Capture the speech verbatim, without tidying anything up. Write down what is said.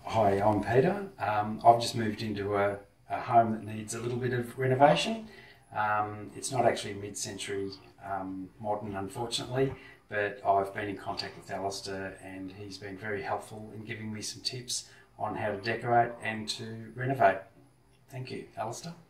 Hi, I'm Peter. Um, I've just moved into a, a home that needs a little bit of renovation. Um, it's not actually mid-century um, modern, unfortunately, but I've been in contact with Alistair and he's been very helpful in giving me some tips on how to decorate and to renovate. Thank you, Alistair.